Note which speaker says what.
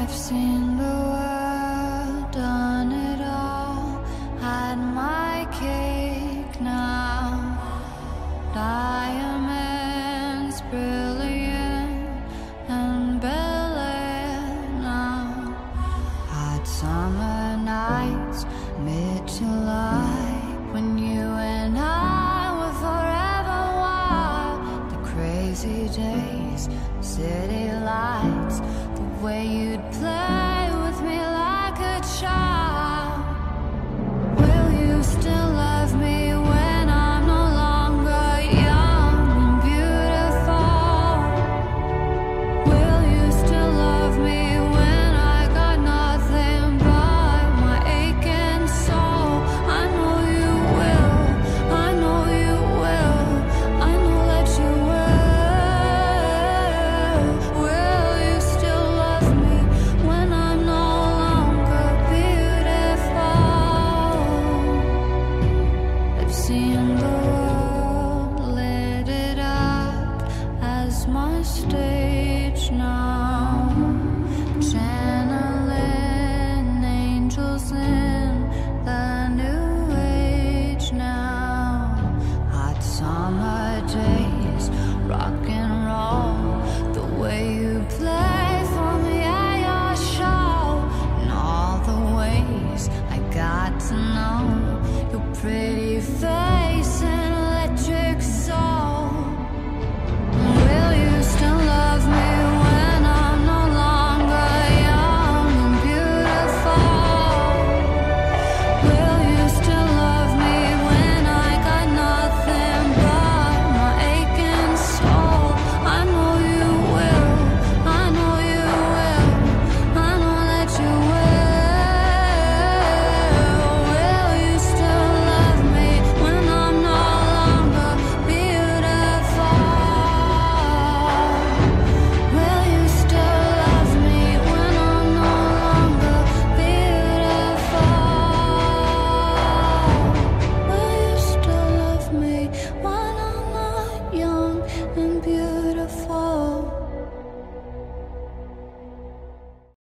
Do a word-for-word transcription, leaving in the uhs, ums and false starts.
Speaker 1: I've seen the world, done it all, had my cake now. Diamonds brilliant and Bel Air now. Hot summer nights, mid-July, when you and I were forever wild. The crazy days, city lights, the way you